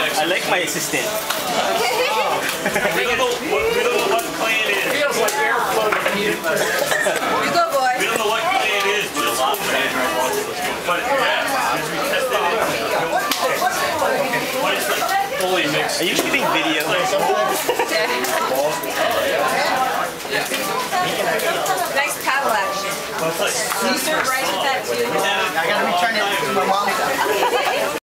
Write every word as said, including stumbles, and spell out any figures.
I like my assistant. We don't know what, we don't know what clay it is. It feels like airflow to me. You go, boy. We don't know what clay it is, but it's cool. But yeah, we tested it. But it's like fully mixed. Are you shooting video? Nice paddle action. It's like, You serve rice with that too? I gotta be trying to do my mom's stuff.